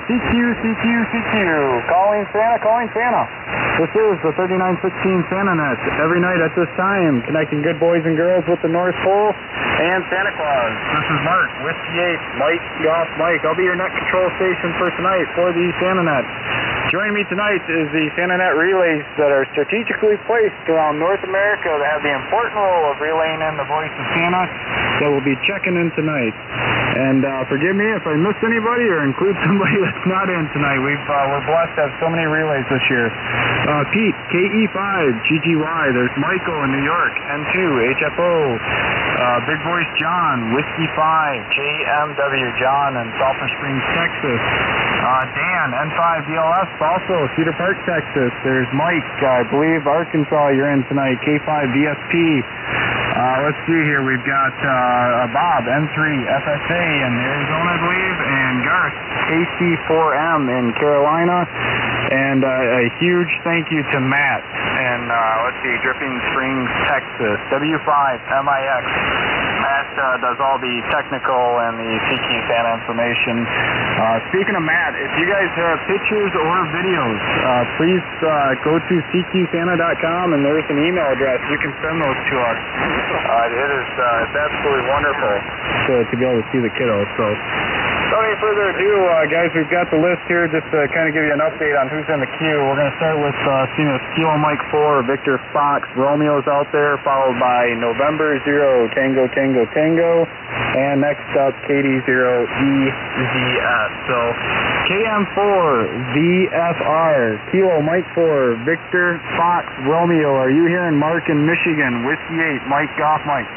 CQ. Calling Santa. This is the 3916 SantaNet. Every night at this time, connecting good boys and girls with the North Pole and Santa Claus. This is Mark, Whiskey 8, Mike, Golf Mike. I'll be your net control station for tonight for the SantaNet. Joining me tonight is the SantaNet relays that are strategically placed around North America that have the important role of relaying in the voice of Santa that will be checking in tonight. And forgive me if I missed anybody or include somebody that's not in tonight. We're blessed to have so many relays this year. Pete, KE5, GGY. There's Michael in New York, N2, HFO. Big Voice John, Whiskey 5, JMW John in Sulphur Springs, Texas. Dan, N5 DLS, also Cedar Park, Texas. There's Mike, I believe Arkansas you're in tonight, K5 DSP. Let's see here, we've got Bob, N3 FSA in Arizona, I believe, and Garth, AC4M in Carolina. And a huge thank you to Matt in, Dripping Springs, Texas, W5MIX. Matt does all the technical and the CQ Santa information. Speaking of Matt, if you guys have pictures or videos, please go to CQSanta.com and there's an email address. You can send those to us. It's absolutely wonderful to be able to see the kiddos. So, without any further ado, guys, we've got the list here just to kind of give you an update on who's in the queue. We're going to start with Kilo Mike 4, Victor Fox, Romeo's out there, followed by November 0, Tango, and next up, Katie 0, EZS. So, KM4, VFR, Kilo Mike 4, Victor Fox, Romeo. Are you here in Mark in Michigan? Whiskey 8, Mike Goff, Mike.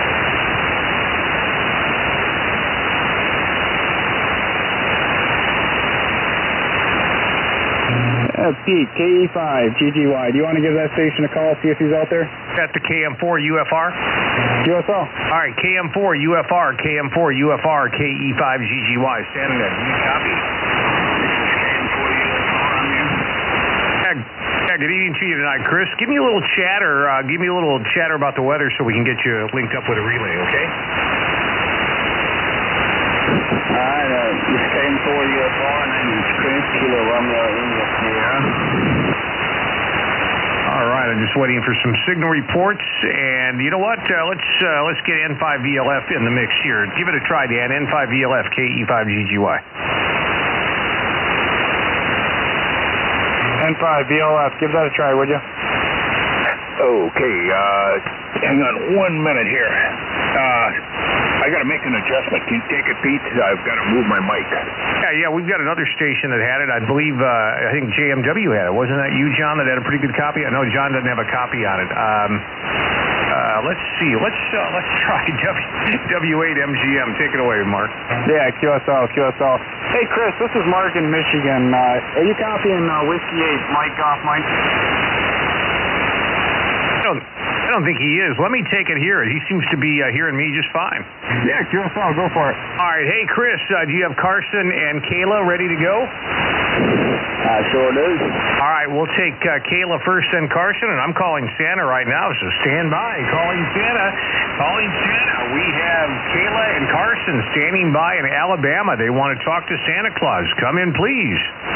Pete, KE5, GGY. Do you want to give that station a call, see if he's out there? At the KM4 UFR? USO. All right, KM4 UFR, KE5 GGY. SantaNet, do you copy? Yeah, good evening to you tonight, Chris. Give me a little chatter. About the weather so we can get you linked up with a relay, okay? All right, this is KM4 UFR, and I'm Chris, Kilo Romeo India Sierra. All right, I'm just waiting for some signal reports, and you know what? Let's get N5VLF in the mix here. Give it a try, Dan. N5VLF, KE5GGY. N5VLF, give that a try, would you? Okay, hang on 1 minute here. I got to make an adjustment. Can you take it, Pete? I've got to move my mic. Yeah, we've got another station that had it. I believe, I think JMW had it. Wasn't that you, John, that had a pretty good copy? I know John doesn't have a copy on it. Let's see. Let's try W8MGM. Take it away, Mark. Yeah, QSL. Hey, Chris, this is Mark in Michigan. Are you copying Whiskey 8, Mike Goff, Mike? I don't think he is. Let me take it here. He seems to be hearing me just fine. Yeah, QSL, go for it. All right. Hey, Chris, do you have Carson and Kayla ready to go? I sure do. All right, we'll take Kayla first, then Carson, and I'm calling Santa right now, so stand by. Calling Santa. We have Kayla and Carson standing by in Alabama. They want to talk to Santa Claus. Come in, please.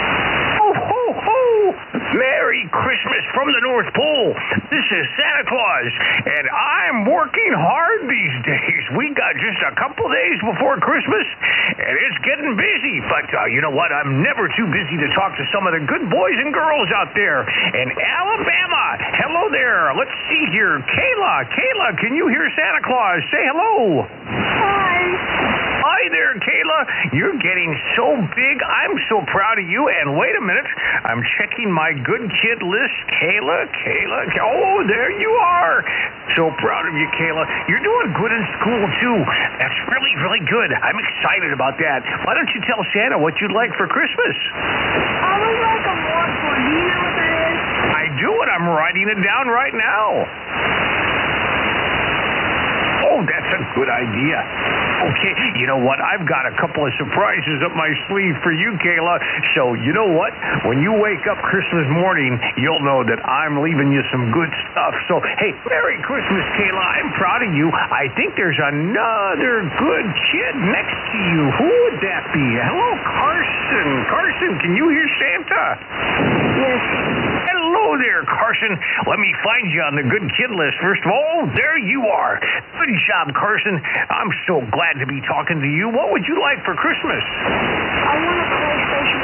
Merry Christmas from the North Pole. This is Santa Claus, and I'm working hard these days. We got just a couple days before Christmas, and it's getting busy. But you know what? I'm never too busy to talk to some of the good boys and girls out there in Alabama. Hello there. Let's see here. Kayla, can you hear Santa Claus? Say hello. Hi there, Kayla. You're getting so big. I'm so proud of you. And wait a minute. I'm checking my good kid list. Kayla. Oh, there you are. So proud of you, Kayla. You're doing good in school, too. That's really, really good. I'm excited about that. Why don't you tell Santa what you'd like for Christmas? I would like a walk one. Do you know what that is? I do, and I'm writing it down right now. Oh, that's a good idea. Okay, you know what? I've got a couple of surprises up my sleeve for you, Kayla. So, you know what? When you wake up Christmas morning, you'll know that I'm leaving you some good stuff. So, hey, Merry Christmas, Kayla. I'm proud of you. I think there's another good kid next to you. Who would that be? Hello, Carson. Carson, can you hear Santa? Yes. Hello there, Carson. Let me find you on the good kid list. First of all, there you are. Good job, Carson. I'm so glad to be talking to you. What would you like for Christmas? I want a PlayStation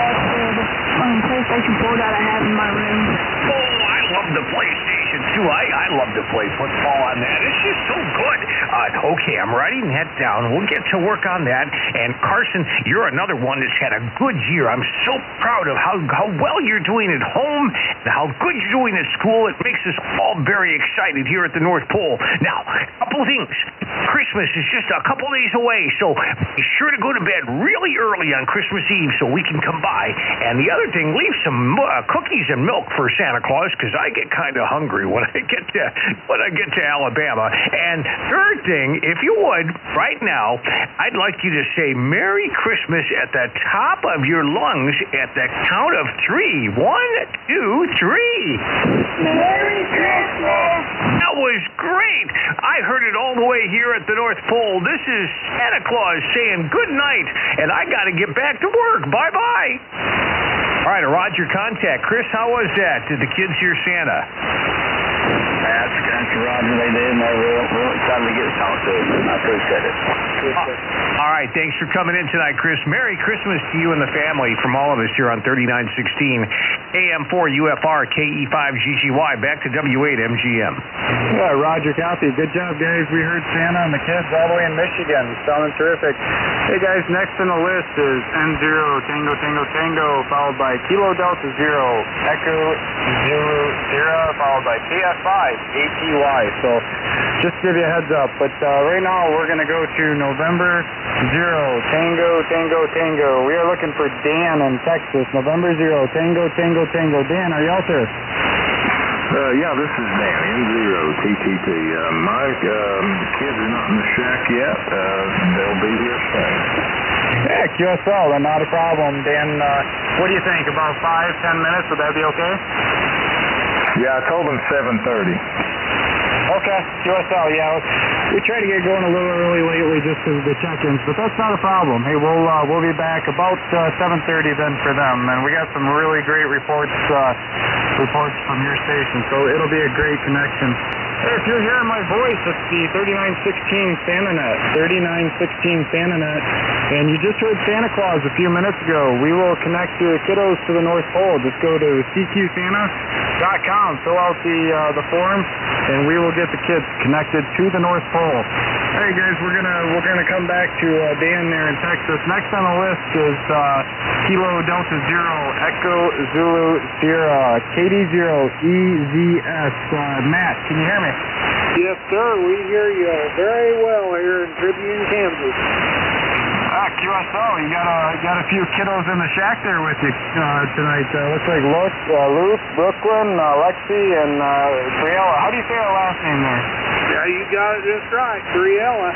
4 PlayStation 4 that I have in my room. Oh, I love the PlayStation, too. I love to play football on that. It's just so good. Okay, I'm writing that down. We'll get to work on that. And, Carson, you're another one that's had a good year. I'm so proud of how well you're doing at home and how good you're doing at school. It makes us all very excited here at the North Pole. Now, a couple of things. Christmas is just a couple days away, so be sure to go to bed really early on Christmas Eve so we can come by. And the other thing, leave some cookies and milk for Santa Claus, because I get kind of hungry when I get to Alabama. And third thing, if you would, right now, I'd like you to say Merry Christmas at the top of your lungs at the count of 3. 1, 2, 3. Merry Christmas. That was great. I heard it all the way here at the North Pole. This is Santa Claus saying good night, and I got to get back to work. Bye-bye. All right, a Roger contact. Chris, how was that? Did the kids hear Santa? That's Roger, they did, and they're real excited to get to talk to us. I appreciate it. All right, thanks for coming in tonight, Chris. Merry Christmas to you and the family from all of us here on 3916 AM4 UFR KE5GGY. Back to W8 MGM. Yeah, Roger copy. Good job, guys. We heard Santa and the kids all the way in Michigan. Sounding terrific. Hey, guys, next on the list is N0 Tango Tango Tango, followed by Kilo Delta 0 Echo Zulu Sierra, followed by KF5 APY. So just to give you a heads up. But right now we're going to go to November 0 Tango Tango Tango. We are looking for Dan in Texas. November 0 Tango Tango Tango. Dan, are you out there? Yeah, this is Dan, N0 TTT. Mike, the kids are not in the shack yet. They'll be here soon. Yeah, QSL, then not a problem. Dan, what do you think? About 5-10 minutes? Would that be okay? Yeah, I told them 7:30. Okay, QSL, yeah. We try to get going a little early lately just because of the check-ins, but that's not a problem. Hey, we'll be back about 7:30 then for them, and we got some really great reports from your station, so it'll be a great connection. Hey, if you're hearing my voice, it's the 3916 SantaNet, 3916 SantaNet, and you just heard Santa Claus a few minutes ago. We will connect your kiddos to the North Pole. Just go to CQSanta.com, fill out the form, and we will get the kids connected to the North Pole. Hey guys, we're gonna come back to Dan there in Texas. Next on the list is Kilo Delta 0 Echo Zulu Sierra KD0 EZS. Matt, can you hear me? Yes, sir. We hear you very well here in Tribune, Kansas. QSO, you got a few kiddos in the shack there with you tonight. Looks like Luke, Brooklyn, Lexi, and Briella. How do you say her last name there? Yeah, you got it just right, Briella.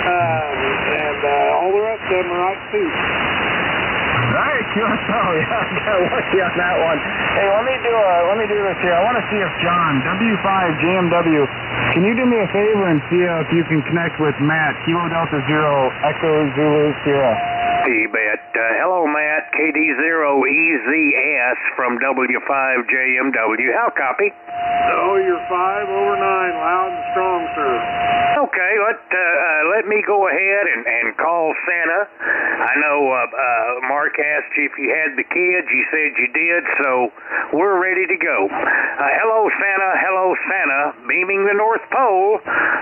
And all the rest of them are right too. All right, QSO, yeah, I got lucky on that one. Hey, let me do this here. I want to see if John, W5JMW, can you do me a favor and see if you can connect with Matt, Kilo Delta 0 Echo Zulu Sierra? You bet. Hello, Matt, KD0EZS from W5JMW. How copy? Oh, you're 5 over 9, loud and strong, sir. Okay, let me go ahead and call Santa. I know Mark asked you if you had the kids. You said you did, so we're ready to go. Hello, Santa, beaming the North Pole,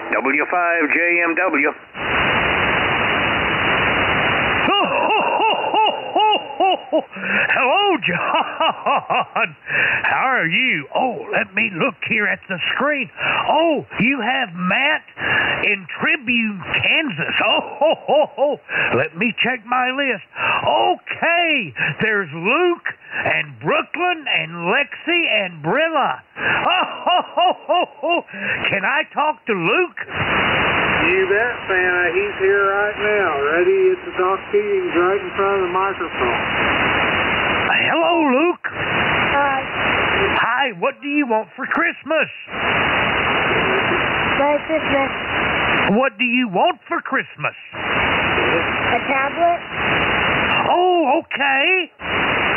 W5JMW. Hello, John. How are you? Oh, let me look here at the screen. Oh, you have Matt in Tribune, Kansas. Oh. Let me check my list. Okay, there's Luke and Brooklyn and Lexi and Brilla. Oh. Can I talk to Luke? You bet, Santa. He's here right now, ready to talk to you. He's right in front of the microphone. Hello, Luke. Hi. Hi, what do you want for Christmas? Merry Christmas. What do you want for Christmas? A tablet? Oh, okay.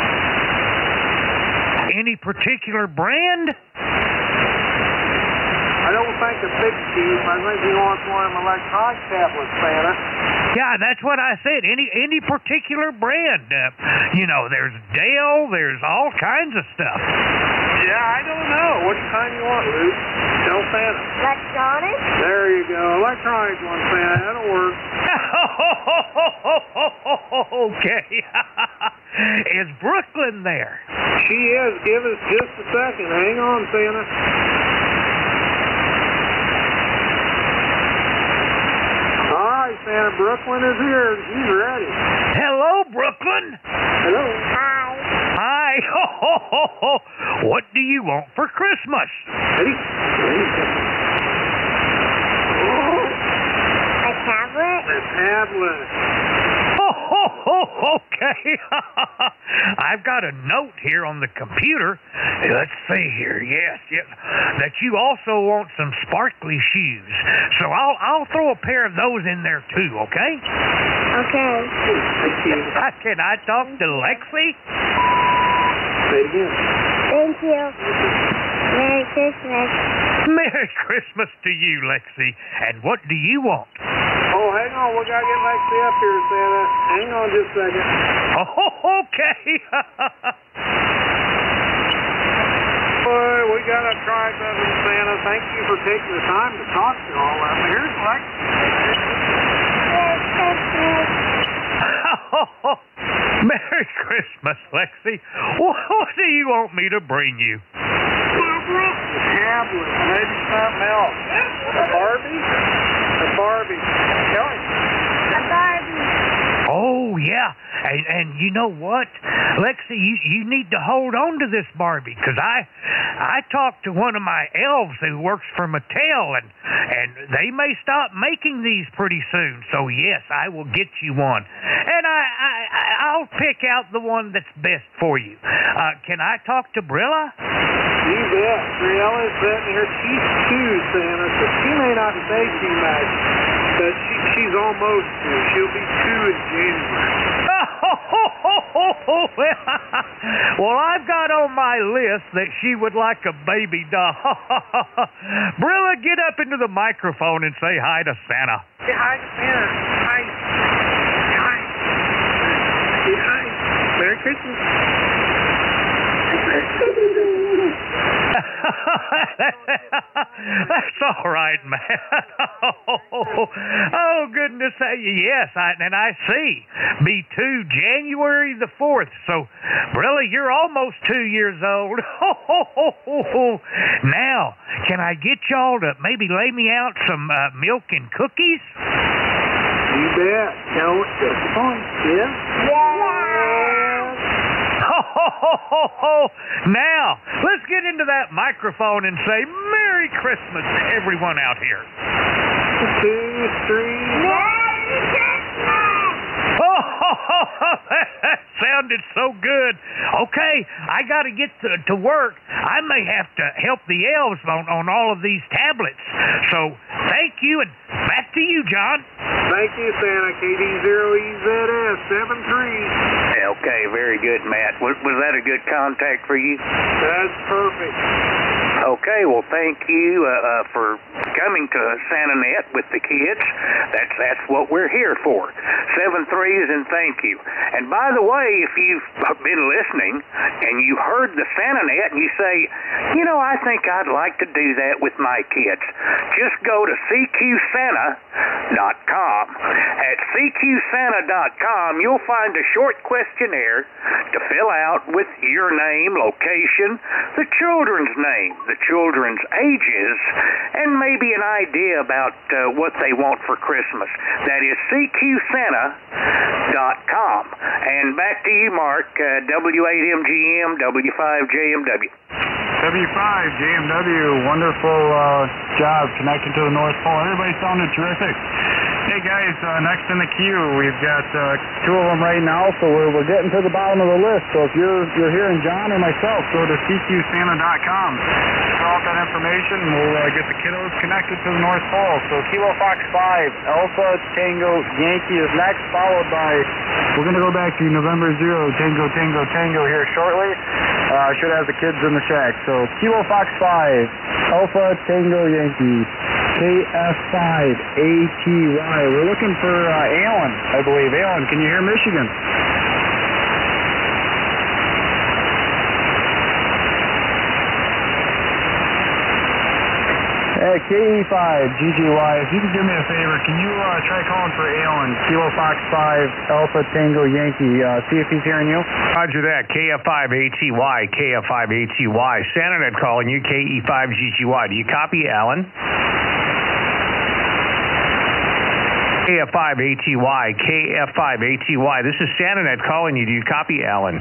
Any particular brand? I don't think a 6 cube. I think he wants one of them electronic tablets, Santa. Yeah, that's what I said. Any particular brand? There's Dell. There's all kinds of stuff. Yeah, I don't know. What kind you want, Luke? Tell Santa. Electronic? There you go. Electronic one, Santa. That'll work. Okay. Is Brooklyn there? She is. Give us just a second. Hang on, Santa. All right, Santa. Brooklyn is here. She's ready. Hello, Brooklyn. Hello. Hi. Hi. What do you want for Christmas? Ready? A tablet? A tablet. Okay. I've got a note here on the computer. Let's see here. Yes, that you also want some sparkly shoes. So I'll throw a pair of those in there too. Okay. Okay. Can I talk to Lexi? Say it again. Thank you. Merry Christmas. Merry Christmas to you, Lexi. And what do you want? Oh, hang on. We got to get Lexi up here, Santa. Hang on just a second. Okay. Boy, we got to try something, Santa. Thank you for taking the time to talk to all of them. Here's Lexi. Merry Christmas. Merry Christmas, Lexi. What do you want me to bring you? Tablet? Tablet. Maybe something else. A Barbie? A Barbie. Tell him. A Barbie. Oh, yeah. And you know what? Lexi, you need to hold on to this Barbie, because I talked to one of my elves who works for Mattel, and they may stop making these pretty soon. So, yes, I will get you one. And I'll pick out the one that's best for you. Can I talk to Brilla? You bet. Briella's sitting here. She's 2, Santa. So she may not say too much, but she's almost 2. She'll be 2 in January. Well, I've got on my list that she would like a baby doll. Brilla, get up into the microphone and say hi to Santa. Say hi to Santa. Hi. Hi. Say hi. Merry Christmas. That's all right, man. Oh, goodness. Yes, I see. Be 2 January the 4th. So, Brilla, you're almost 2 years old. Now, can I get y'all to maybe lay me out some milk and cookies? You bet. No, that's the point. Yeah? Now, let's get into that microphone and say Merry Christmas to everyone out here. 2, 3. Merry Christmas. That sounded so good. Okay, I got to get to work. I may have to help the elves on all of these tablets. So, thank you, and back to you, John. Thank you, Santa. KD0EZS 73. Okay, very good, Matt. Was that a good contact for you? That's perfect. Okay, well, thank you for coming to SantaNet with the kids. That's what we're here for. 7 3s and thank you. And by the way, if you've been listening and you heard the SantaNet and you say, I think I'd like to do that with my kids, just go to CQSanta.com. At CQSanta.com, you'll find a short questionnaire to fill out with your name, location, the children's name, the children's ages, and maybe an idea about what they want for Christmas. That is CQSanta.com. And back to you, Mark, W8MGM, W5JMW. W5JMW, wonderful job connecting to the North Pole. Everybody sounded terrific. Hey guys, next in the queue, we've got two of them right now, so we're getting to the bottom of the list. So if you're hearing John or myself, go to cqsanta.com. Fill out that information, and we'll get the kiddos connected to the North Pole. So Kilo Fox 5, Alpha Tango Yankee is next, followed by, we're going to go back to November 0, Tango Tango Tango here shortly. Should have the kids in the shack. So Kilo Fox 5, Alpha Tango Yankee. KF5ATY. We're looking for Alan, I believe. Alan, can you hear Michigan? KE5GGY, if you could do me a favor, can you try calling for Alan, Kilo Fox 5, Alpha Tango Yankee, see if he's hearing you? Roger that, KF5ATY, KF5ATY. SantaNet calling you, KE5GGY. Do you copy, Alan? KF5ATY, KF5ATY. This is SantaNet calling you. Do you copy, Alan?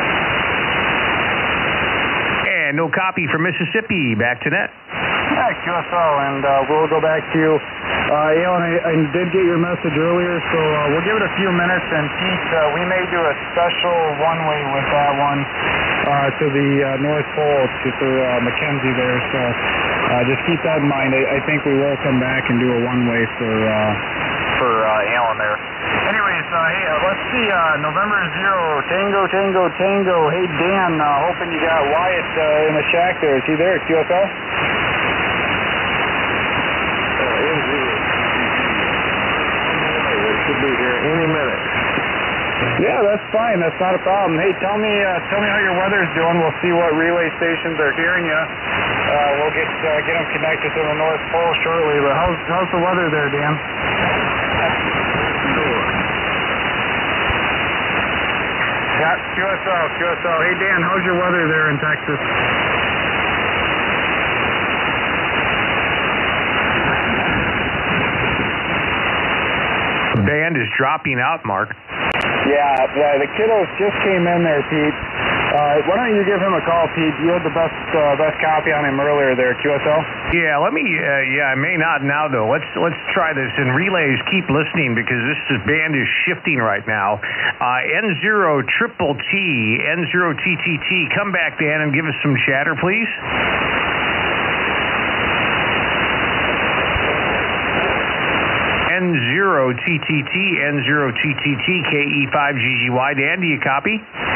And no copy from Mississippi. Back to net. Yeah, QSL, and we'll go back to you. Alan, I did get your message earlier, so we'll give it a few minutes, and Pete, we may do a special one-way with that one to the North Pole for Mackenzie there, so just keep that in mind. I think we will come back and do a one-way for Alan there. Anyways, hey, let's see, November 0, Tango, Tango, Tango. Hey, Dan, hoping you got Wyatt in the shack there. Is he there at QSL? Should be here any minute. Yeah, that's fine. That's not a problem. Hey, tell me how your weather's doing. We'll see what relay stations are hearing you. We'll get them connected to the North Pole shortly. But how's the weather there, Dan? Yeah, QSL. Hey, Dan, how's your weather there in Texas? The band is dropping out, Mark. Yeah, the kiddos just came in there, Pete. Why don't you give him a call, Pete? You had the best copy on him earlier there, QSL. Yeah, let me. I may not now though. Let's try this. And relays, keep listening because this band is shifting right now. N0 triple T, N0 TTT. Come back, Dan, and give us some chatter, please. N0 TTT, N0 TTT, KE5GGY. Dan, do you copy?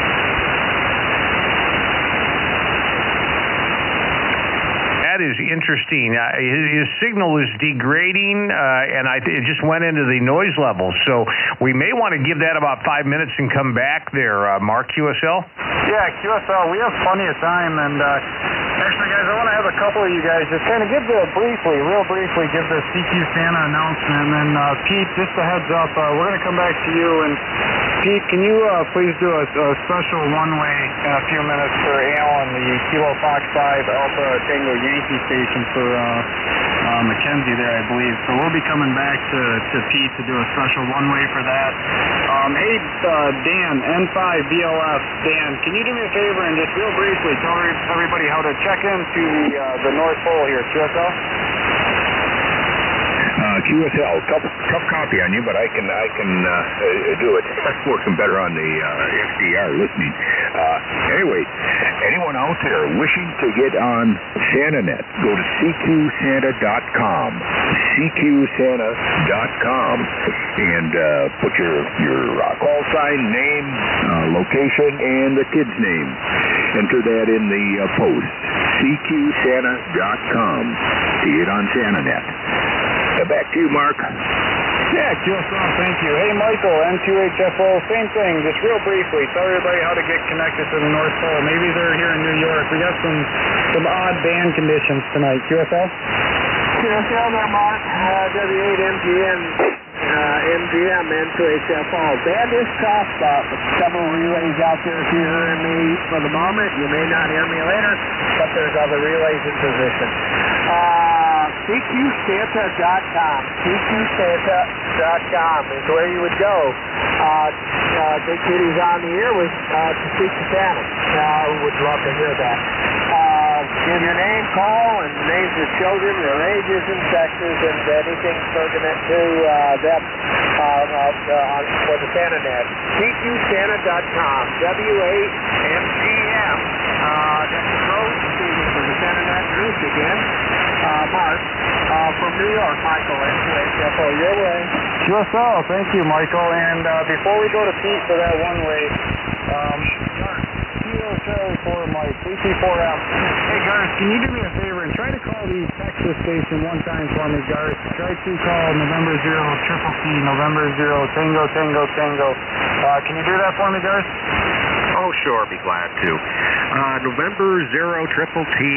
That is interesting. His signal is degrading, and it just went into the noise level. So we may want to give that about 5 minutes and come back there, Mark, QSL? Yeah, QSL, we have plenty of time, and actually, guys, I want to have a couple of you guys just kind of give real briefly, give the CQ Santa announcement, and then Pete, just a heads up, we're going to come back to you, and Pete, can you please do a special one-way in a few minutes for Alan, the Kilo Fox 5 Alpha Tango Yankee station for Mackenzie there, I believe. So we'll be coming back to Pete to do a special one-way for that. Hey, Dan, N5 BLF. Dan, can you do me a favor and just real briefly tell everybody how to check into the North Pole here, QSL? QSL, tough copy on you, but I can do it. That's working better on the XDR listening. Anyway, anyone out there wishing to get on SantaNet, go to cqsanta.com, cqsanta.com, and put your call sign, name, location, and the kid's name. Enter that in the post, cqsanta.com, to get on SantaNet. Back to you, Mark. Yeah, QSL, thank you. Hey, Michael, N2HFO, same thing. Just real briefly, tell everybody how to get connected to the North Pole. Maybe they're here in New York. We got some odd band conditions tonight. QSL? QSL there, Mark. W8 MGM, N2HFO. Band is tough, several relays out there. If you're hearing me for the moment, you may not hear me later, but there's other relays in position. CQSanta.com. CQSanta.com is where you would go. Big Kitty's on the air with to speak to Santa. Would love to hear that. Give your name, call, and names of children, their ages and sexes, and anything pertinent to them for the SantaNet. CQSanta.com. WAMGM. That's the code speaking for the SantaNet Michigan. Mark from New York, Michael, SHFO, your way. QSO, thank you, Michael. And before we go to Pete for that one-way, QSO for Mike, 334M. Hey, Garth, can you do me a favor and try to call the Texas station one time for me, Garth? Try to call November 0 Triple T, November 0 Tango Tango Tango. Can you do that for me, Garth? Oh, sure, be glad to. November 0 Triple T,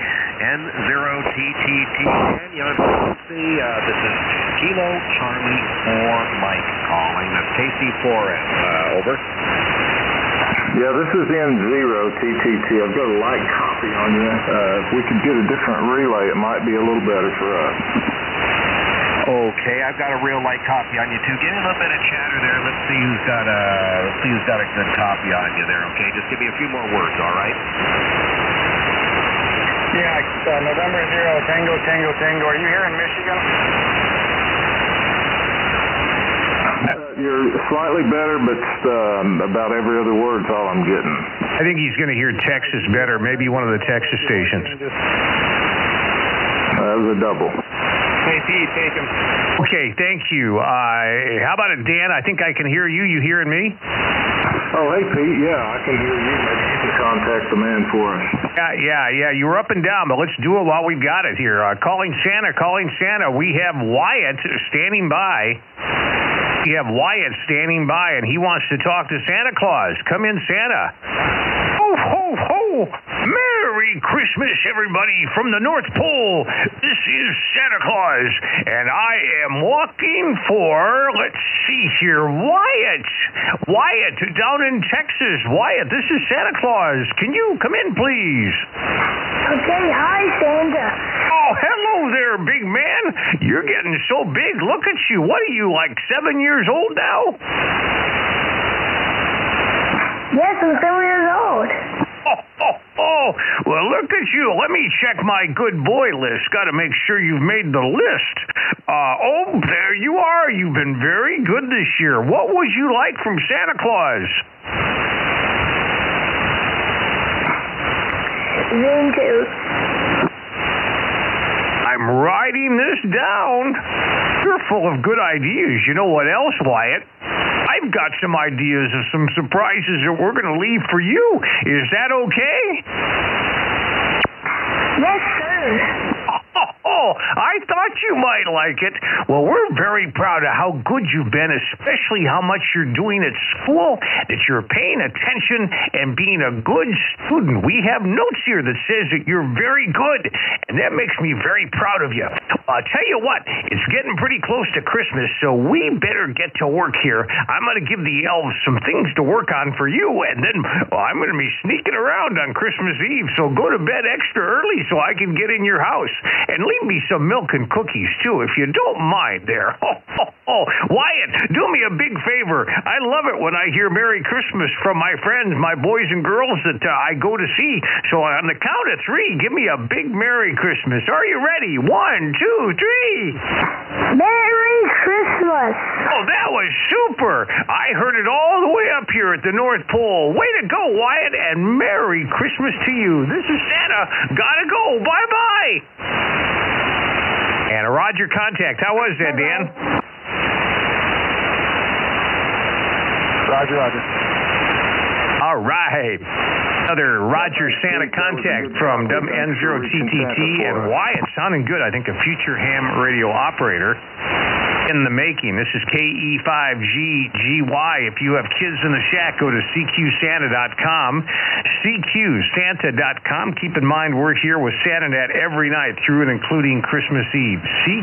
N0TTT, and you're on frequency. This is Kilo Charlie 4 Mike calling. That's KC4M. Over. Yeah, this is N0TTT. I've got a light copy on you. If we could get a different relay, it might be a little better for us. Okay, I've got a real light copy on you too. Get a little bit of chatter there. Let's see who's got a good copy on you there. Okay, just give me a few more words. All right. Yeah, November 0 Tango Tango Tango. Are you here in Michigan? You're slightly better, but about every other word's all I'm getting. I think he's going to hear Texas better, maybe one of the Texas stations. That was a double. Hey, Pete, take him. Okay, thank you. How about it, Dan? I think I can hear you. You hearing me? Oh, hey, Pete. Yeah, I can hear you. Maybe you can contact the man for us. Yeah. You were up and down, but let's do it while we've got it here. Calling Santa. We have Wyatt standing by. And he wants to talk to Santa Claus. Come in, Santa. Ho, ho, ho! Merry Christmas, everybody, from the North Pole. This is Santa Claus, and I am walking for, let's see here, Wyatt, down in Texas. Wyatt, this is Santa Claus. Can you come in, please? Okay, hi, Santa. Oh, hello there, big man. You're getting so big. Look at you. What are you, like 7 years old now? Yes, I'm 7 years old. Oh, well, look at you. Let me check my good boy list. Got to make sure you've made the list. There you are. You've been very good this year. What would you like from Santa Claus? Winter. I'm writing this down. You're full of good ideas. You know what else, Wyatt? I've got some ideas of some surprises that we're going to leave for you. Is that okay? Yes, sir. I thought you might like it. Well, we're very proud of how good you've been, especially how much you're doing at school, that you're paying attention and being a good student. We have notes here that says that you're very good, and that makes me very proud of you. I'll tell you what, it's getting pretty close to Christmas, so we better get to work here. I'm going to give the elves some things to work on for you, and then I'm going to be sneaking around on Christmas Eve, so go to bed extra early so I can get in your house. And leave me some milk and cookies, too, if you don't mind there. Wyatt, do me a big favor. I love it when I hear Merry Christmas from my friends, my boys and girls that I go to see. So on the count of three, give me a big Merry Christmas. Are you ready? 1, 2, 3. Merry Christmas. Oh, that was super. I heard it all the way up here at the North Pole. Way to go, Wyatt, and Merry Christmas to you. This is Santa. Gotta go. Bye-bye. And a Roger contact. How was that, Dan? Roger. All right. Another Roger Santa contact from N0TTT and Wyatt. Sounding good. I think a future ham radio operator in the making. This is KE5GGY. If you have kids in the shack, go to CQSanta.com. CQSanta.com. Keep in mind, we're here with SantaNet every night through and including Christmas Eve.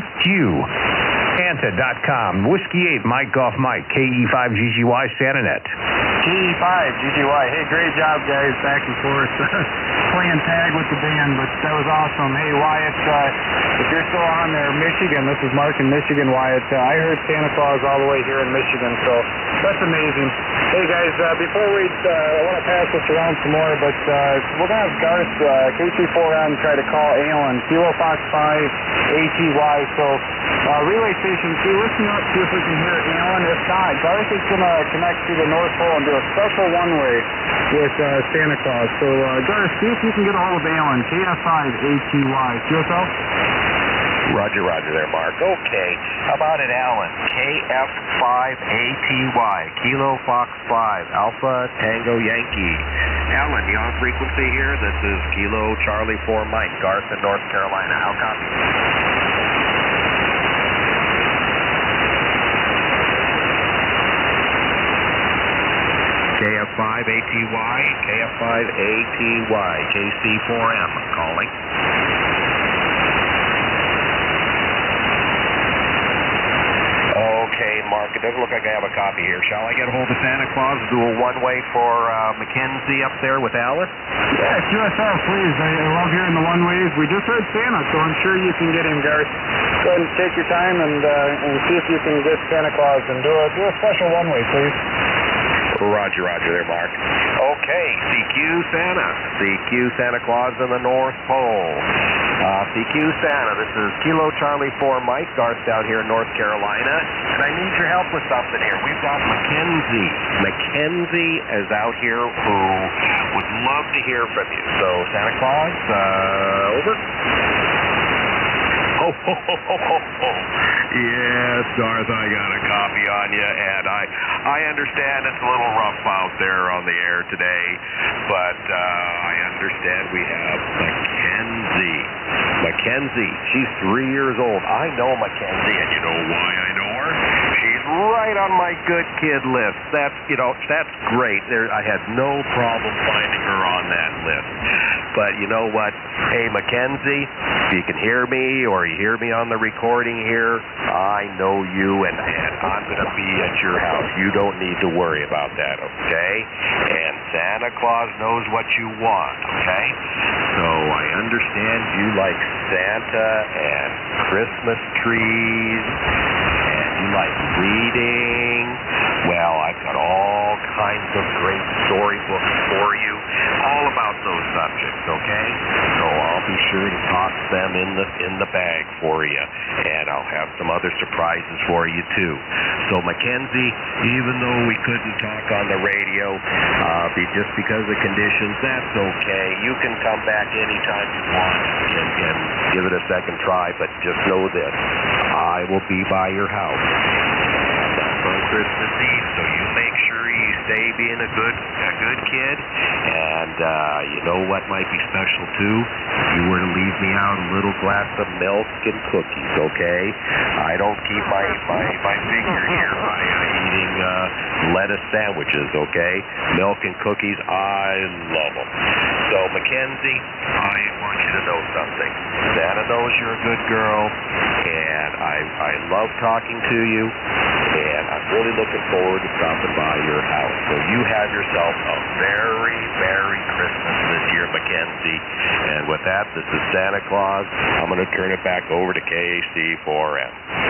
CQSanta.com. Whiskey 8, Mike Golf Mike. KE5GGY, SantaNet. KE5GGY. Hey, great job, guys, back and forth. Playing tag with the band, but that was awesome. Hey, Wyatt, if you're still on there, Michigan, this is Mark in Michigan, Wyatt. I heard Santa Claus all the way here in Michigan, so that's amazing. Hey guys, before we, I want to pass this around some more, but we're going to have Garth, KC4M, try to call Alan, Kilo Fox 5, ATY, so relay station, see, listen up, see if we can hear Alan. If not, Garth is going to connect to the North Pole and do a special one-way with Santa Claus. So Garth, see if you can get a hold of Alan, KF5, ATY. QSL? Roger, roger there, Mark. Okay. How about it, Alan? KF5ATY, Kilo Fox 5, Alpha Tango Yankee. Alan, you on frequency here? This is Kilo Charlie 4 Mike, Garth in North Carolina. How copy? KF5ATY, KF5ATY, KC4M calling. Okay, Mark, it doesn't look like I have a copy here. Shall I get a hold of Santa Claus and do a one-way for Mackenzie up there with Alice? Yeah, QSL, please. I love hearing the one-ways. We just heard Santa, so I'm sure you can get him, Garth. Go ahead and take your time and see if you can get Santa Claus and do a special one-way, please. Roger, roger there, Mark. Okay, CQ Santa. CQ Santa Claus in the North Pole. CQ Santa, this is Kilo Charlie 4 Mike, Garth down here in North Carolina, and I need your help with something here. We've got Mackenzie. Mackenzie is out here who would love to hear from you. So, Santa Claus, over. Yes, Garth, I got a copy on you, and I understand it's a little rough out there on the air today, but I understand we have Mackenzie. Mackenzie, she's 3 years old. I know Mackenzie, and you know why I know her? She's right on my good kid list. That's great. I had no problem finding her on that list. But you know what? Hey, Mackenzie, if you can hear me or you hear me on the recording here, I know you, and I'm going to be at your house. You don't need to worry about that, okay? And Santa Claus knows what you want, okay? So I understand you like Santa and Christmas trees, and you like reading. Well, I've got all kinds of great storybooks for you, all about those subjects, okay? So I'll be sure to toss them in the bag for you, and I'll have some other surprises for you too. So Mackenzie, even though we couldn't talk on the radio, just because of conditions, that's okay. You can come back anytime you want and give it a second try, but just know this, I will be by your house on Christmas Eve, so you make sure you stay being a good kid, and you know what might be special too? If you were to leave me out a little glass of milk and cookies, okay? I don't keep my figure here by eating lettuce sandwiches, okay? Milk and cookies, I love them. So Mackenzie, I want you to know something. Santa knows you're a good girl, and I love talking to you, and I'm really looking forward to stopping by your house. So you have yourself a very Merry Christmas this year, Mackenzie. And with that, this is Santa Claus. I'm going to turn it back over to KC4M.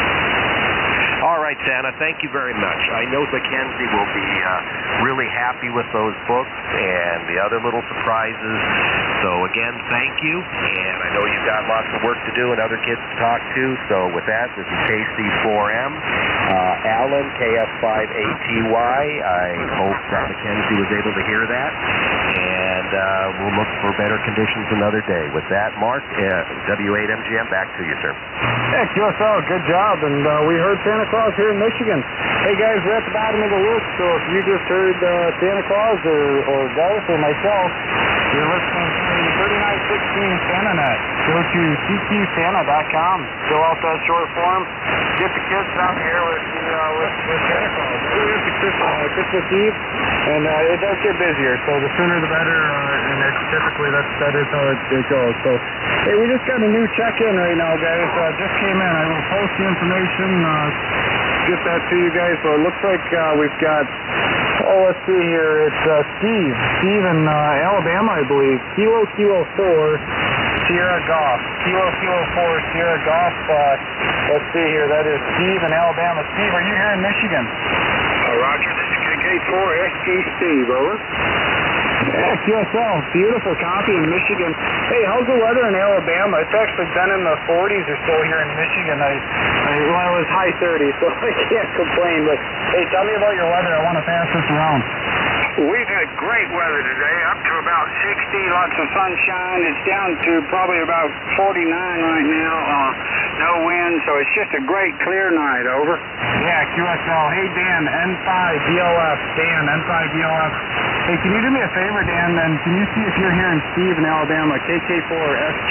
All right, Santa, thank you very much. I know Mackenzie will be really happy with those books and the other little surprises. So, again, thank you. And I know you've got lots of work to do and other kids to talk to. So, with that, this is KC4M. Alan, KF5ATY. I hope that Mackenzie was able to hear that. And we'll look for better conditions another day. With that, Mark, W8MGM, back to you, sir. Yeah, QSL, good job. And we heard Santa Claus here in Michigan. Hey, guys, we're at the bottom of the list, so if you just heard Santa Claus or Garth or myself, you're listening to 3916 SantaNet. Go to ccSanta.com. Fill out that short form. Get the kids down here with Santa Claus. It's Christmas Eve, and it does get busier, so the sooner the better, and typically that is how it goes. So, hey, we just got a new check-in right now, guys. Just came in. I will post the information, get that to you guys. So it looks like we've got, let's see here. It's Steve in Alabama, I believe. Kilo 4 Sierra Golf. Kilo 4 Sierra Golf. Let's see here. That is Steve in Alabama. Steve, are you here in Michigan? Roger, this is KK KK4SG Steve, over. Yeah, QSL, beautiful copy in Michigan. Hey, how's the weather in Alabama? It's actually been in the 40s or so here in Michigan. Well, it was high 30s, so I can't complain. But hey, tell me about your weather. I want to pass this around. We've had great weather today, up to about 60, lots of sunshine. It's down to probably about 49 right now. No wind, so it's just a great clear night, over. Yeah, QSL. Hey, Dan, N5VLF. Dan, N5VLF. Hey, can you do me a favor, Dan, and can you see if you're hearing Steve in Alabama, KK4SG?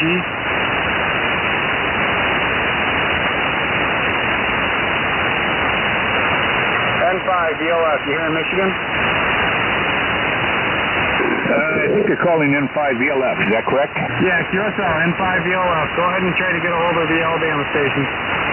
N5VLF, you here in Michigan? I think they're calling N5VLF, is that correct? Yeah, QSL, N5VLF. Go ahead and try to get a hold of the Alabama station.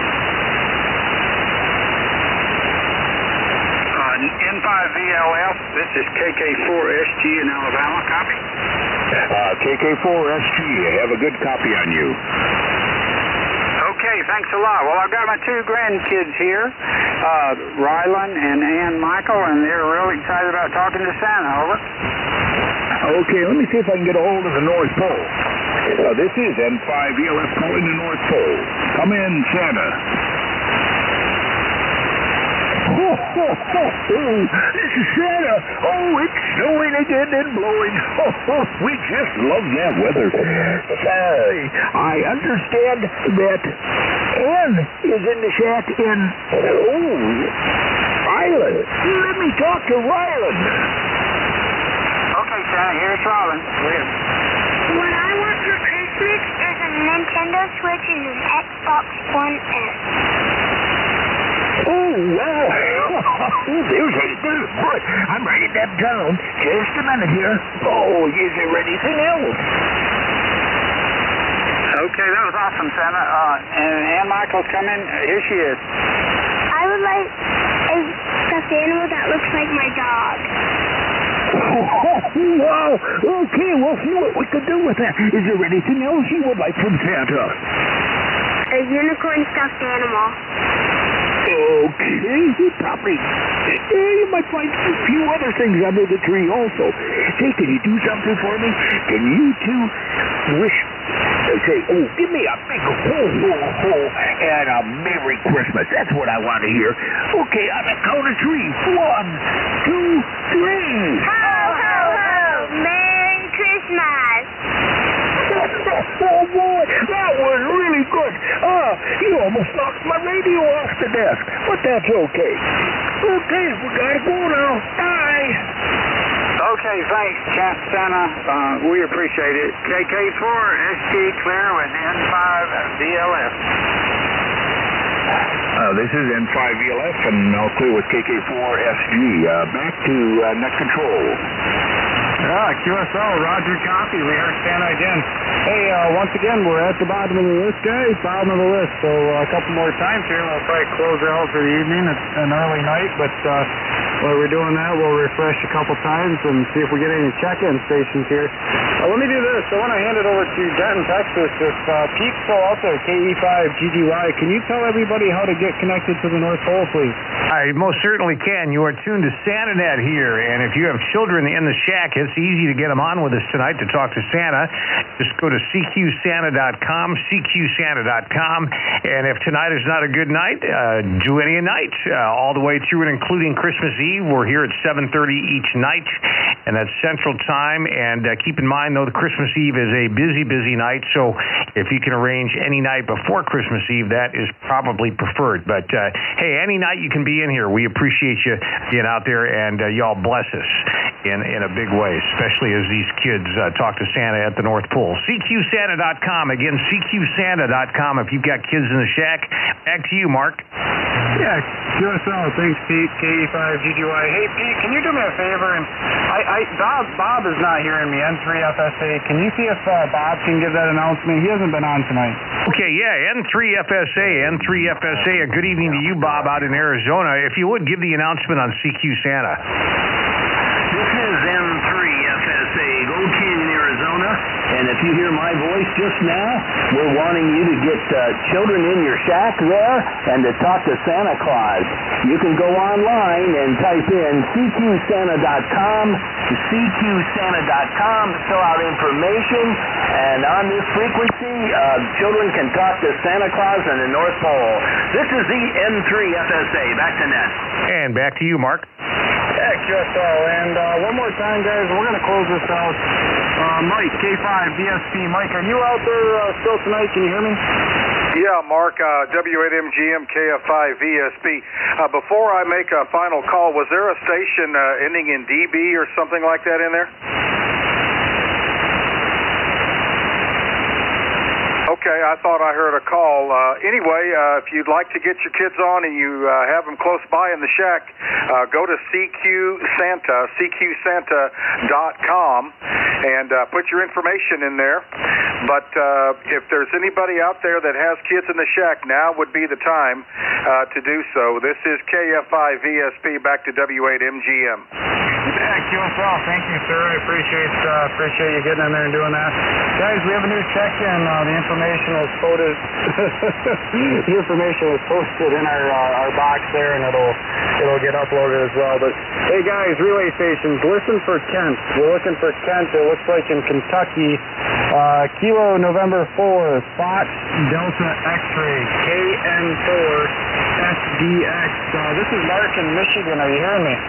N5VLF, this is KK4SG in Alabama, copy. KK4SG, I have a good copy on you. Okay, thanks a lot. Well, I've got my two grandkids here, Rylan and Ann Michael, and they're really excited about talking to Santa, over. Okay, let me see if I can get a hold of the North Pole. This is N5VLF calling the North Pole. Come in, Santa. This is Santa. Oh, it's snowing again and blowing. We just love that weather. I understand that Ann is in the shack in, Rylan. Let me talk to Rylan. Okay, Santa, here's Rylan. What I want for Christmas is a Nintendo Switch and an Xbox One S. Oh, wow. There's boy, I'm writing that down. Just a minute here. Oh, is there anything else? Okay, that was awesome, Santa. And Ann Michael's coming. Here she is. I would like a stuffed animal that looks like my dog. Oh, wow. Okay, we'll see what we can do with that. Is there anything else you would like from Santa? A unicorn stuffed animal. Okay, probably. You might find a few other things under the tree also. Say, can you do something for me? Can you two wish... Say, give me a big ho-ho-ho and a Merry Christmas. That's what I want to hear. Okay, on the count of three. 1, 2, 3. Ho, ho, ho! Merry Christmas! Oh, boy, that was really good. You almost knocked my radio off the desk, but that's okay. Okay, we gotta go now. Bye. Okay, thanks, Santa. We appreciate it. KK4SG clear with N5VLF. This is N5VLF, and I'll clear with KK4SG. Back to net control. Yeah, QSL, Roger copy. We heard Santa again. Hey, once again, we're at the bottom of the list, guys. Bottom of the list. So a couple more times here, we'll probably close out for the evening. It's an early night, but while we're doing that, we'll refresh a couple times and see if we get any check-in stations here. Let me do this. I want to hand it over to Denton, Texas. If Pete's still out there, KE5GGY, can you tell everybody how to get connected to the North Pole, please? I most certainly can. You are tuned to SantaNet here, and if you have children in the shack, it's easy to get them on with us tonight to talk to Santa. Just go to CQSanta.com, CQSanta.com, and if tonight is not a good night, do any night, all the way through and including Christmas Eve. We're here at 7:30 each night, and that's Central Time, and keep in mind, though, the Christmas Eve is a busy, busy night, so if you can arrange any night before Christmas Eve, that is probably preferred. But, hey, any night you can be in here. We appreciate you being out there, and y'all bless us in a big way, especially as these kids talk to Santa at the North Pole. CQSanta.com. Again, CQSanta.com if you've got kids in the shack. Back to you, Mark. Yeah, QSL. Thanks, Pete. KE5GGY. Hey, Pete, can you do me a favor? And Bob is not hearing me. N3FSA. Can you see if Bob can give that announcement? He hasn't been on tonight. Okay, yeah, N3FSA. A good evening to you, Bob, out in Arizona. If you would, give the announcement on CQ Santa. This is N3FSA, Gold Canyon, Arizona, and it's you hear my voice just now, we're wanting you to get children in your shack there and to talk to Santa Claus. You can go online and type in cqsanta.com, cqsanta.com, fill out information, and on this frequency, children can talk to Santa Claus in the North Pole. This is the N3 FSA. Back to Ned. And back to you, Mark. Yeah, QSO. And one more time, guys, we're going to close this out. Mike, K5, VSP. Mike, are you out there still tonight? Can you hear me? Yeah, Mark, W8MGM, KF5, VSP. Before I make a final call, was there a station ending in DB or something like that in there? Okay, I thought I heard a call. Anyway, if you'd like to get your kids on and you have them close by in the shack, go to cqsanta.com and put your information in there. But if there's anybody out there that has kids in the shack, now would be the time to do so. This is KF5 VSP, back to W8MGM. Yeah, QSL, thank you, sir. I appreciate you getting in there and doing that. Guys, we have a new check-in. The information is posted. The information is posted in our box there, and it'll get uploaded as well. But hey, guys, relay stations, listen for Kent. We're looking for Kent. It looks like in Kentucky. Kilo November 4, Fox Delta X-ray, KN4 SDX. This is Mark in Michigan. Are you hearing me?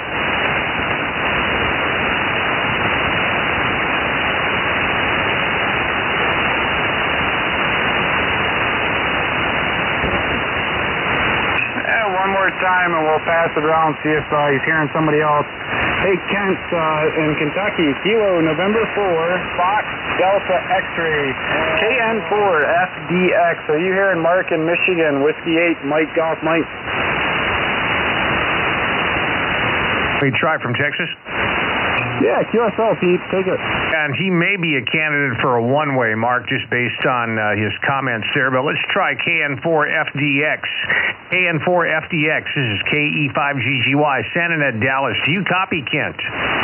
One more time and we'll pass it around, see if he's hearing somebody else. Hey, Kent, in Kentucky, Kilo November 4, Fox Delta X-ray, KN4 FDX. Are you hearing Mark in Michigan, Whiskey 8, Mike Golf Mike? We try from Texas? Yeah, QSL, Pete, take it. And he may be a candidate for a one-way, Mark, just based on his comments there. But let's try KN4FDX. KN4FDX, this is KE5GGY, SantaNet Dallas. Do you copy, Kent?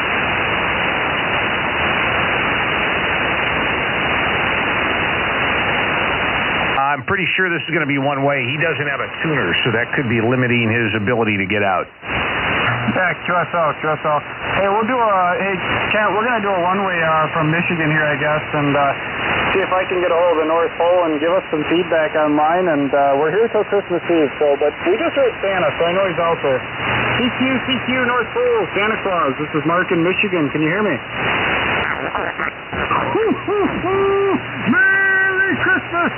I'm pretty sure this is going to be one way. He doesn't have a tuner, so that could be limiting his ability to get out. Yeah, QSL. Hey, hey, Kent, we're going to do a one-way from Michigan here, I guess, and see if I can get a hold of the North Pole and give us some feedback on mine. And we're here till Christmas Eve, but we just heard Santa, so I know he's out there. CQ, North Pole, Santa Claus. This is Mark in Michigan. Can you hear me? Merry Christmas!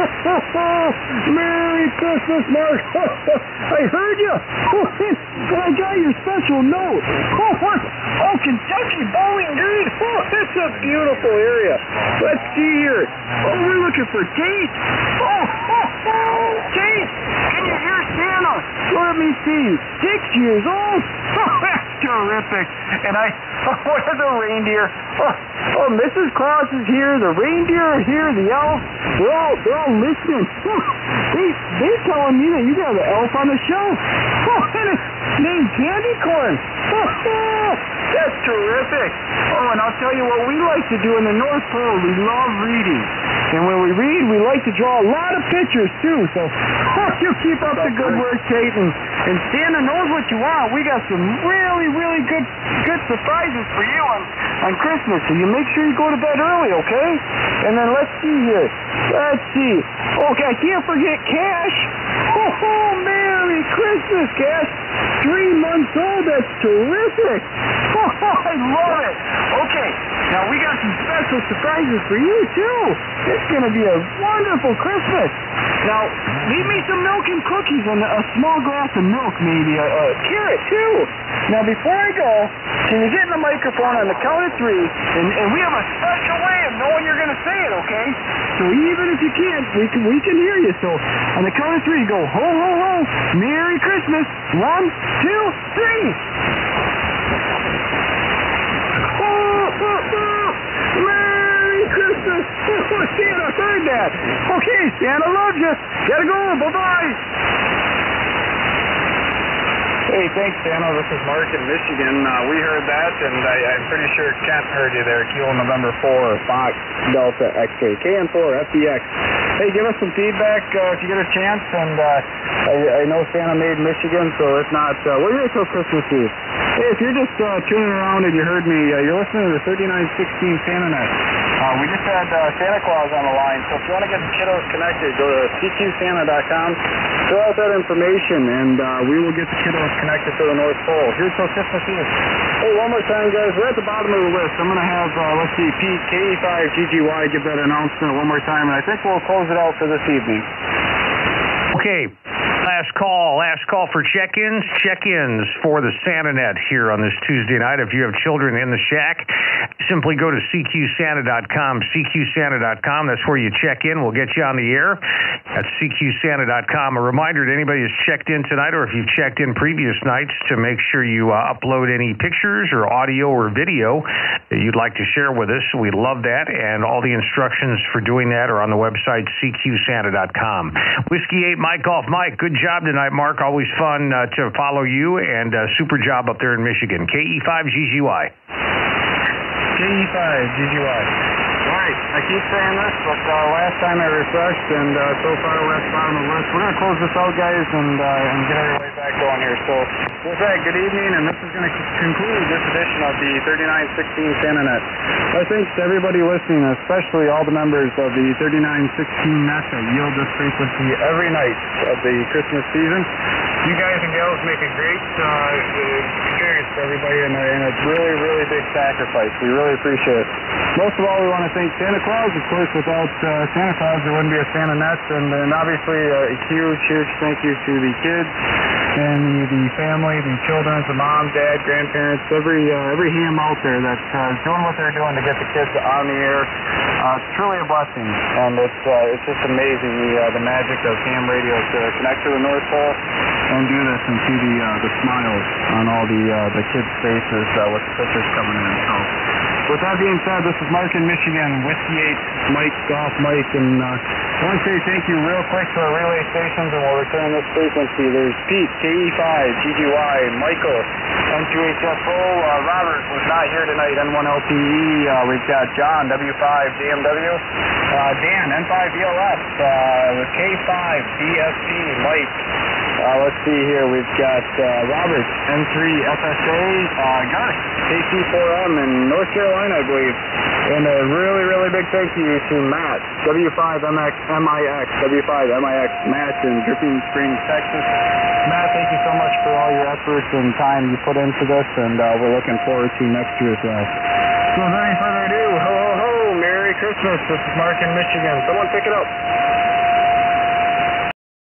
Merry Christmas, Mark! I heard you! And I got your special note! Oh, Kentucky, Bowling Green! Oh, that's a beautiful area! Let's see here! Oh, we're looking for Kate! Oh, Kate! Can you hear Santa? Let me see! 6 years old? Oh, that's terrific! And what are the reindeer? Oh, Mrs. Claus is here, the reindeer are here, the elf, they're all listening. They're telling me that you got an elf on the shelf. And it's named Candy Corn. That's terrific. Oh, and I'll tell you what we like to do in the North Pole, we love reading. And when we read, we like to draw a lot of pictures, too. So you keep up the good work, Kate. And Santa knows what you want. We got some really, really good surprises for you on Christmas. So you make sure you go to bed early, okay? And then let's see here. Let's see. Okay, I can't forget Cash. Oh, Merry Christmas, Cash. 3 months old. That's terrific. I love it. Okay, now we got some special surprises for you, too. It's going to be a wonderful Christmas. Now, leave me some milk and cookies and a small glass of milk, maybe a carrot, too. Now, before I go, can you get in the microphone on the count of 3, and we have a special way of knowing you're going to say it, okay? So even if you can't, we can hear you. So on the count of 3, go, ho, ho, ho, Merry Christmas. 1, 2, 3. Merry Christmas! Oh, Santa heard that. Okay, Santa loves you. Gotta go. Bye-bye. Hey, thanks, Dano. This is Mark in Michigan. We heard that, and I'm pretty sure Kent heard you there. Kilo November 4, Fox, Delta, X-ray, KN4, FDX. Hey, give us some feedback if you get a chance, and I know Santa made Michigan, so if not, we're here till Christmas Eve. Hey, if you're just tuning around and you heard me, you're listening to the 3916 Santa Net. We just had Santa Claus on the line, so if you want to get the kiddos connected, go to cqsanta.com, fill out that information, and we will get the kiddos connected to the North Pole. Here's till Christmas Eve. Hey, one more time, guys, we're at the bottom of the list. I'm going to have, let's see, Pete, KE5GGY, give that announcement one more time, and I think we'll close it out for this evening. Okay. Last call for check-ins for the Santa Net here on this Tuesday night. If you have children in the shack, simply go to cqsanta.com, cqsanta.com. That's where you check in. We'll get you on the air. That's cqsanta.com. A reminder to anybody who's checked in tonight, or if you've checked in previous nights, to make sure you upload any pictures or audio or video that you'd like to share with us. We love that, and all the instructions for doing that are on the website cqsanta.com. Whiskey 8 Mike Golf Mike, good job tonight, Mark. Always fun to follow you, and super job up there in Michigan. KE5GGY. KE5GGY. Right, I keep saying this, but last time I refreshed, and so far we're at the bottom of the list. We're going to close this out, guys, and get everybody back going here. So, with that, good evening, and this is going to conclude this edition of the 3916 Santa Net. I think to everybody listening, especially all the members of the 3916 Net that yield this frequency every night of the Christmas season, you guys and gals make a great experience for everybody, and a really, really big sacrifice. We really appreciate it. Most of all, we want to thank Santa Claus. Of course, without Santa Claus, there wouldn't be a Santa Net, and obviously a huge, huge thank you to the kids and the family, the children, the mom, dad, grandparents, every ham out there that's doing what they're doing to get the kids on the air. It's truly a blessing, and it's just amazing the magic of ham radio to connect to the North Pole and do this and see the smiles on all the kids' faces with the pictures coming in. So, with that being said, this is Mark in Michigan, Whiskey 8, Mike, Golf Mike, and I want to say thank you real quick to our relay stations, and we'll return this frequency. There's Pete, KE5GGY, Michael, N2HFO, Robert was not here tonight, N1LPE, we've got John, W5DMW, Dan, N5BLS, K5DSP, Mike. Let's see here, we've got Robert, N3FSA, Garth, KC4M in North Carolina, I believe. And a really, really big thank you to Matt, W5MX, W5MIX, Matt in Dripping Springs, Texas. Matt, thank you so much for all your efforts and time you put into this, and we're looking forward to next year as well. So without any further ado, ho, ho, ho, Merry Christmas. This is Mark in Michigan. Someone pick it up.